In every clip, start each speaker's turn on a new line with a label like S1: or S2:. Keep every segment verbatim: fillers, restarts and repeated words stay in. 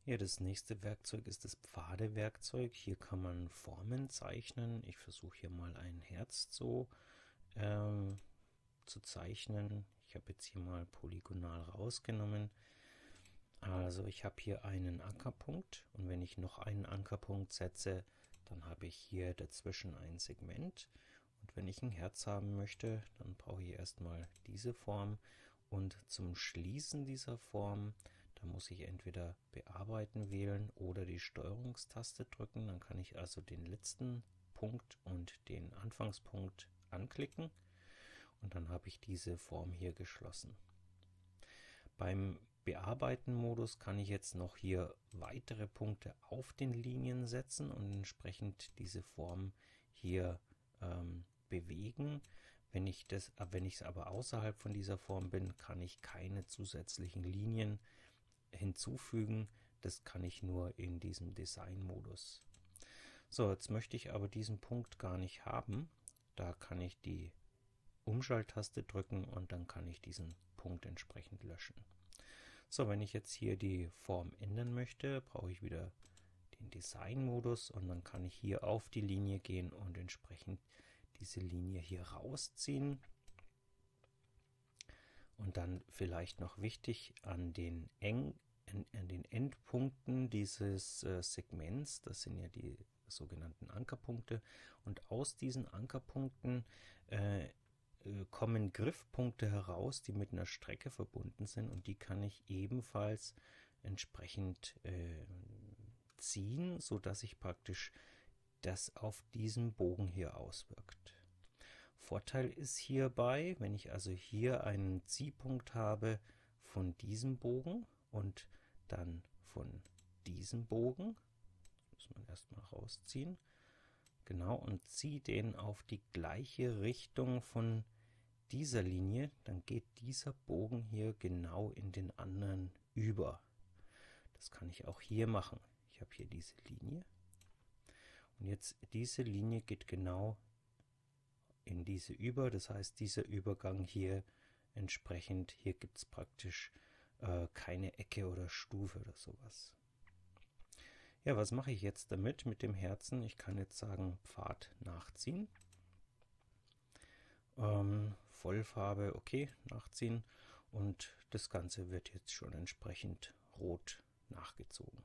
S1: Ja, das nächste Werkzeug ist das Pfadewerkzeug. Hier kann man Formen zeichnen. Ich versuche hier mal ein Herz zu, ähm, zu zeichnen. Ich habe jetzt hier mal polygonal rausgenommen. Also ich habe hier einen Ankerpunkt und wenn ich noch einen Ankerpunkt setze, dann habe ich hier dazwischen ein Segment. Und wenn ich ein Herz haben möchte, dann brauche ich erstmal diese Form. Und zum Schließen dieser Form, da muss ich entweder Bearbeiten wählen oder die Steuerungstaste drücken. Dann kann ich also den letzten Punkt und den Anfangspunkt anklicken und dann habe ich diese Form hier geschlossen. Beim Bearbeiten-Modus kann ich jetzt noch hier weitere Punkte auf den Linien setzen und entsprechend diese Form hier ähm, bewegen. Wenn ich das, wenn ich es aber außerhalb von dieser Form bin, kann ich keine zusätzlichen Linien hinzufügen. Das kann ich nur in diesem Design-Modus. So, jetzt möchte ich aber diesen Punkt gar nicht haben. Da kann ich die Umschalttaste drücken und dann kann ich diesen Punkt entsprechend löschen. So, wenn ich jetzt hier die Form ändern möchte, brauche ich wieder den Design-Modus und dann kann ich hier auf die Linie gehen und entsprechend diese Linie hier rausziehen. Und dann vielleicht noch wichtig, an den, Eng, an, an den Endpunkten dieses äh, Segments, das sind ja die sogenannten Ankerpunkte, und aus diesen Ankerpunkten äh, kommen Griffpunkte heraus, die mit einer Strecke verbunden sind und die kann ich ebenfalls entsprechend äh, ziehen, sodass sich praktisch das auf diesen Bogen hier auswirkt. Vorteil ist hierbei, wenn ich also hier einen Ziehpunkt habe von diesem Bogen und dann von diesem Bogen, das muss man erstmal rausziehen, genau, und ziehe den auf die gleiche Richtung von dieser Linie, dann geht dieser Bogen hier genau in den anderen über. Das kann ich auch hier machen. Ich habe hier diese Linie und jetzt diese Linie geht genau in diese über, das heißt dieser Übergang hier entsprechend, hier gibt es praktisch äh, keine Ecke oder Stufe oder sowas. Ja, was mache ich jetzt damit mit dem Herzen? Ich kann jetzt sagen Pfad nachziehen. Ähm, Vollfarbe, okay, nachziehen und das Ganze wird jetzt schon entsprechend rot nachgezogen.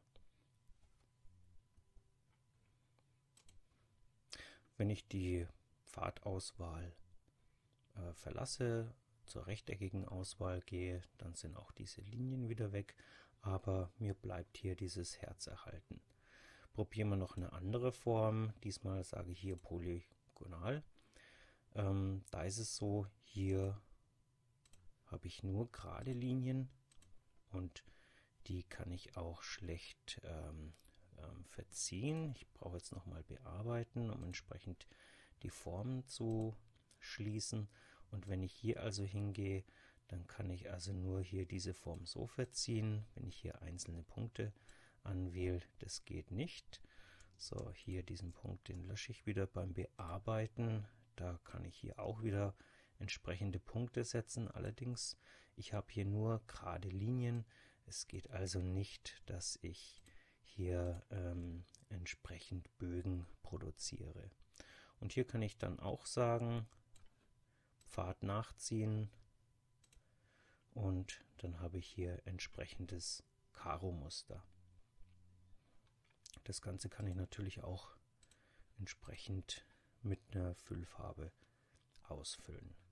S1: Wenn ich die Pfadauswahl äh, verlasse, zur rechteckigen Auswahl gehe, dann sind auch diese Linien wieder weg, aber mir bleibt hier dieses Herz erhalten. Probieren wir noch eine andere Form, diesmal sage ich hier polygonal. Ähm, da ist es so, hier habe ich nur gerade Linien und die kann ich auch schlecht ähm, ähm, verziehen. Ich brauche jetzt nochmal bearbeiten, um entsprechend die Formen zu schließen. Und wenn ich hier also hingehe, dann kann ich also nur hier diese Form so verziehen. Wenn ich hier einzelne Punkte anwähle, das geht nicht. So, hier diesen Punkt, den lösche ich wieder beim Bearbeiten. Da kann ich hier auch wieder entsprechende Punkte setzen. Allerdings, ich habe hier nur gerade Linien. Es geht also nicht, dass ich hier ähm, entsprechend Bögen produziere. Und hier kann ich dann auch sagen, Pfad nachziehen und dann habe ich hier entsprechendes Karo-Muster. Das Ganze kann ich natürlich auch entsprechend mit einer Füllfarbe ausfüllen.